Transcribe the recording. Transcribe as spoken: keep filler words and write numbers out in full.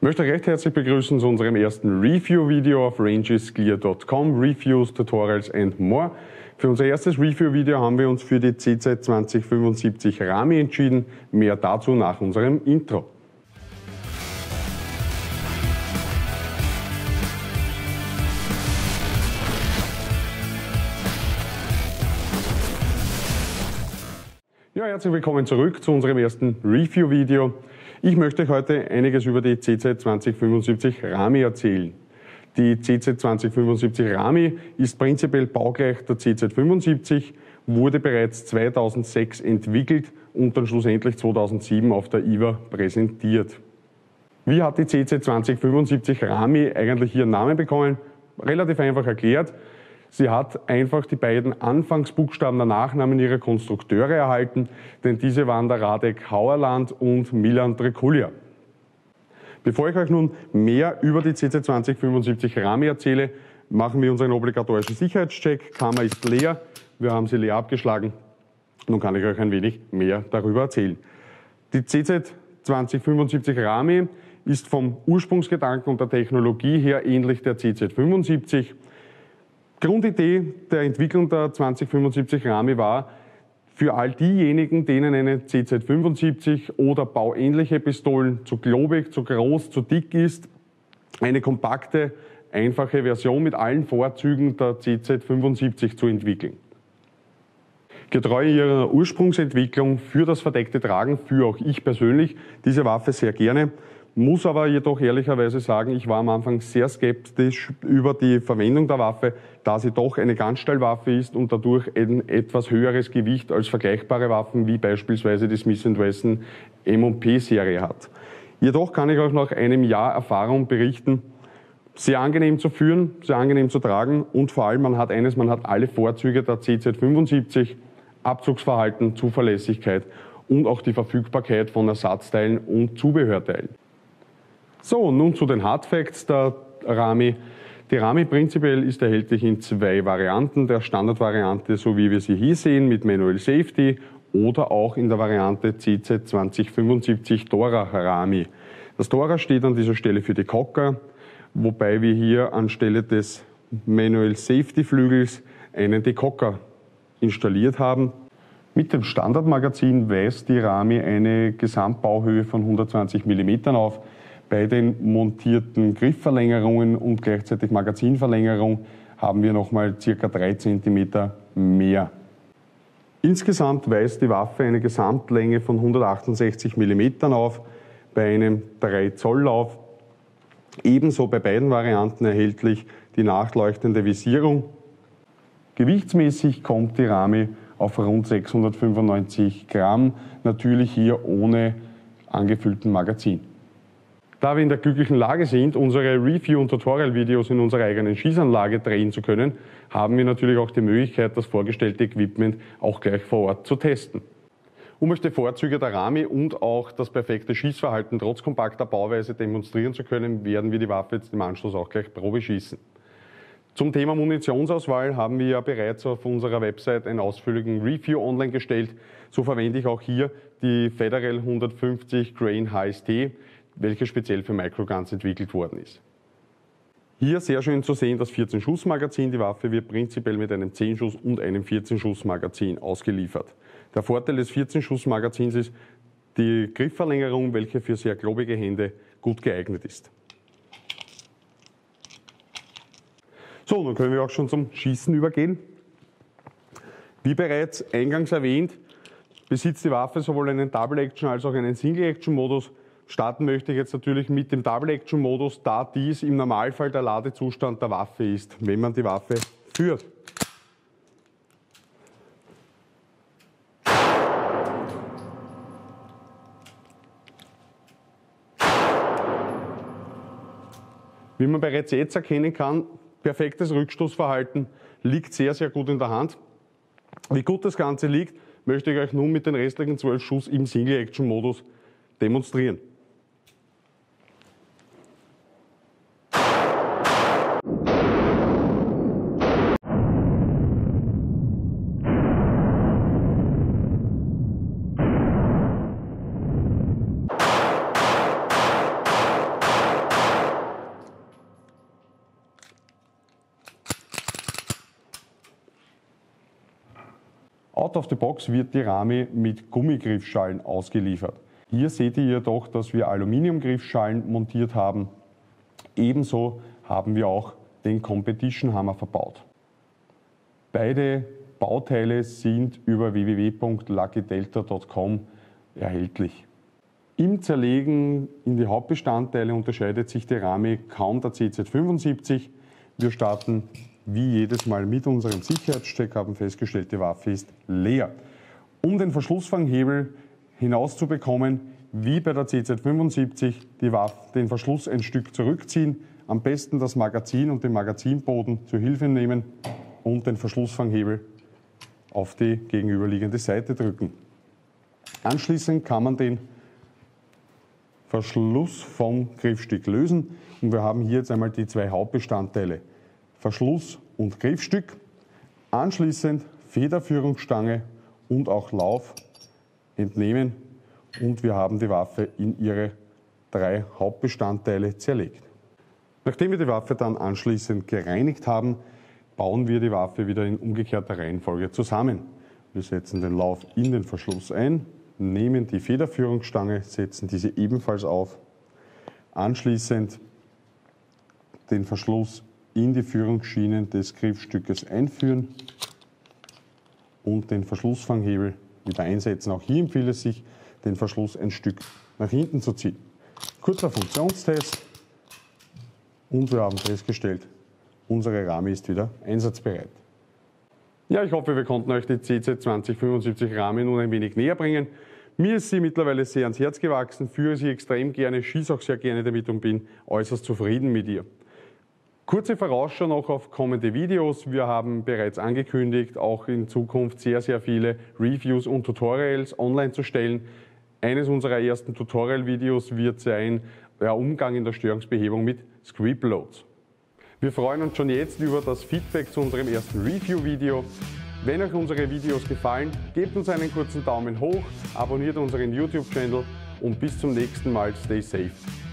Ich möchte euch recht herzlich begrüßen zu unserem ersten Review-Video auf rangesclear punkt com, Reviews, Tutorials and more. Für unser erstes Review-Video haben wir uns für die C Z zwanzig fünfundsiebzig Rami entschieden. Mehr dazu nach unserem Intro. Ja, herzlich willkommen zurück zu unserem ersten Review-Video. Ich möchte euch heute einiges über die C Z zwanzig fünfundsiebzig Rami erzählen. Die C Z zwanzig fünfundsiebzig Rami ist prinzipiell baugleich der C Z fünfundsiebzig, wurde bereits zweitausendsechs entwickelt und dann schlussendlich zweitausendsieben auf der I W A präsentiert. Wie hat die C Z zwanzig fünfundsiebzig Rami eigentlich ihren Namen bekommen? Relativ einfach erklärt. Sie hat einfach die beiden Anfangsbuchstaben der Nachnamen ihrer Konstrukteure erhalten, denn diese waren der Radek Hauerland und Milan Trekulja. Bevor ich euch nun mehr über die C Z zwanzig fünfundsiebzig Rami erzähle, machen wir unseren obligatorischen Sicherheitscheck. Kammer ist leer, wir haben sie leer abgeschlagen. Nun kann ich euch ein wenig mehr darüber erzählen. Die C Z zwanzig fünfundsiebzig Rami ist vom Ursprungsgedanken und der Technologie her ähnlich der C Z fünfundsiebzig. Grundidee der Entwicklung der zwanzig fünfundsiebzig Rami war, für all diejenigen, denen eine C Z fünfundsiebzig oder bauähnliche Pistolen zu klobig, zu groß, zu dick ist, eine kompakte, einfache Version mit allen Vorzügen der C Z fünfundsiebzig zu entwickeln. Getreu ihrer Ursprungsentwicklung für das verdeckte Tragen, für auch ich persönlich diese Waffe sehr gerne. Muss aber jedoch ehrlicherweise sagen, ich war am Anfang sehr skeptisch über die Verwendung der Waffe, da sie doch eine Ganzstahlwaffe ist und dadurch ein etwas höheres Gewicht als vergleichbare Waffen wie beispielsweise die Smith and Wesson M und P Serie hat. Jedoch kann ich euch nach einem Jahr Erfahrung berichten, sehr angenehm zu führen, sehr angenehm zu tragen und vor allem man hat eines, man hat alle Vorzüge der C Z fünfundsiebzig, Abzugsverhalten, Zuverlässigkeit und auch die Verfügbarkeit von Ersatzteilen und Zubehörteilen. So, nun zu den Hardfacts der Rami. Die Rami prinzipiell ist erhältlich in zwei Varianten. Der Standardvariante, so wie wir sie hier sehen, mit Manual Safety oder auch in der Variante C Z zwanzig fünfundsiebzig Dora Rami. Das Dora steht an dieser Stelle für die Cocker, wobei wir hier anstelle des Manual Safety Flügels einen Decocker installiert haben. Mit dem Standardmagazin weist die Rami eine Gesamtbauhöhe von hundertzwanzig Millimeter auf. Bei den montierten Griffverlängerungen und gleichzeitig Magazinverlängerung haben wir nochmal ca. drei Zentimeter mehr. Insgesamt weist die Waffe eine Gesamtlänge von hundertachtundsechzig Millimeter auf, bei einem drei Zoll Lauf. Ebenso bei beiden Varianten erhältlich die nachleuchtende Visierung. Gewichtsmäßig kommt die Rami auf rund sechshundertfünfundneunzig Gramm, natürlich hier ohne angefüllten Magazin. Da wir in der glücklichen Lage sind, unsere Review- und Tutorial-Videos in unserer eigenen Schießanlage drehen zu können, haben wir natürlich auch die Möglichkeit, das vorgestellte Equipment auch gleich vor Ort zu testen. Um euch die Vorzüge der Rami und auch das perfekte Schießverhalten trotz kompakter Bauweise demonstrieren zu können, werden wir die Waffe jetzt im Anschluss auch gleich Probe schießen. Zum Thema Munitionsauswahl haben wir ja bereits auf unserer Website einen ausführlichen Review online gestellt. So verwende ich auch hier die Federal hundertfünfzig Grain H S T, welche speziell für Microguns entwickelt worden ist. Hier sehr schön zu sehen das vierzehn Schuss Magazin. Die Waffe wird prinzipiell mit einem zehn Schuss und einem vierzehn Schuss Magazin ausgeliefert. Der Vorteil des vierzehn Schuss Magazins ist die Griffverlängerung, welche für sehr klobige Hände gut geeignet ist. So, nun können wir auch schon zum Schießen übergehen. Wie bereits eingangs erwähnt, besitzt die Waffe sowohl einen Double-Action- als auch einen Single-Action-Modus. Starten möchte ich jetzt natürlich mit dem Double-Action-Modus, da dies im Normalfall der Ladezustand der Waffe ist, wenn man die Waffe führt. Wie man bereits jetzt erkennen kann, perfektes Rückstoßverhalten liegt sehr, sehr gut in der Hand. Wie gut das Ganze liegt, möchte ich euch nun mit den restlichen zwölf Schuss im Single-Action-Modus demonstrieren. Out of the box wird die Rami mit Gummigriffschalen ausgeliefert. Hier seht ihr jedoch, dass wir Aluminiumgriffschalen montiert haben. Ebenso haben wir auch den Competition Hammer verbaut. Beide Bauteile sind über w w w punkt lucky delta punkt com erhältlich. Im Zerlegen in die Hauptbestandteile unterscheidet sich die Rami kaum der C Z fünfundsiebzig. Wir starten wie jedes Mal mit unserem Sicherheitscheck, haben festgestellt, die Waffe ist leer. Um den Verschlussfanghebel hinauszubekommen, wie bei der C Z fünfundsiebzig, die Waffe, den Verschluss ein Stück zurückziehen, am besten das Magazin und den Magazinboden zur Hilfe nehmen und den Verschlussfanghebel auf die gegenüberliegende Seite drücken. Anschließend kann man den Verschluss vom Griffstück lösen und wir haben hier jetzt einmal die zwei Hauptbestandteile, Verschluss und Griffstück. Anschließend Federführungsstange und auch Lauf entnehmen und wir haben die Waffe in ihre drei Hauptbestandteile zerlegt. Nachdem wir die Waffe dann anschließend gereinigt haben, bauen wir die Waffe wieder in umgekehrter Reihenfolge zusammen. Wir setzen den Lauf in den Verschluss ein, nehmen die Federführungsstange, setzen diese ebenfalls auf, anschließend den Verschluss in die Führungsschienen des Griffstückes einführen und den Verschlussfanghebel wieder einsetzen. Auch hier empfiehlt es sich, den Verschluss ein Stück nach hinten zu ziehen. Kurzer Funktionstest und wir haben festgestellt, unsere Rami ist wieder einsatzbereit. Ja, ich hoffe, wir konnten euch die C Z zwanzig fünfundsiebzig Rami nun ein wenig näher bringen. Mir ist sie mittlerweile sehr ans Herz gewachsen, führe sie extrem gerne, schieße auch sehr gerne damit und bin äußerst zufrieden mit ihr. Kurze Vorausschau noch auf kommende Videos. Wir haben bereits angekündigt, auch in Zukunft sehr, sehr viele Reviews und Tutorials online zu stellen. Eines unserer ersten Tutorial-Videos wird sein der Umgang in der Störungsbehebung mit Script-Loads. Wir freuen uns schon jetzt über das Feedback zu unserem ersten Review-Video. Wenn euch unsere Videos gefallen, gebt uns einen kurzen Daumen hoch, abonniert unseren YouTube-Channel und bis zum nächsten Mal. Stay safe!